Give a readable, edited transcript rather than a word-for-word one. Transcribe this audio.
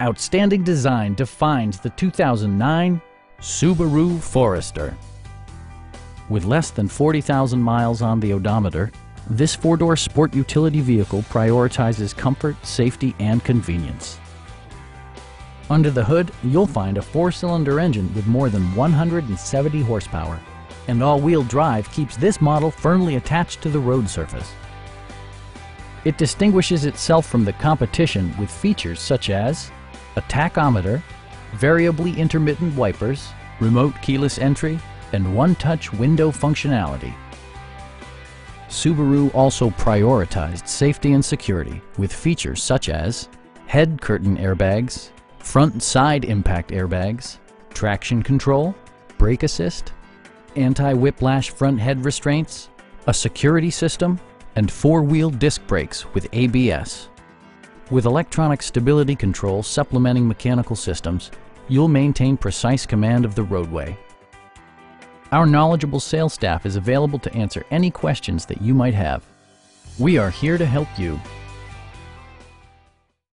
Outstanding design defines the 2009 Subaru Forester. With less than 40,000 miles on the odometer, this four-door sport utility vehicle prioritizes comfort, safety, and convenience. Under the hood, you'll find a four-cylinder engine with more than 170 horsepower, and all-wheel drive keeps this model firmly attached to the road surface. It distinguishes itself from the competition with features such as a tachometer, variably intermittent wipers, remote keyless entry, and one-touch window functionality. Subaru also prioritized safety and security with features such as head curtain airbags, front and side impact airbags, traction control, brake assist, anti-whiplash front head restraints, a security system, and four-wheel disc brakes with ABS. With electronic stability control supplementing mechanical systems, you'll maintain precise command of the roadway. Our knowledgeable sales staff is available to answer any questions that you might have. We are here to help you.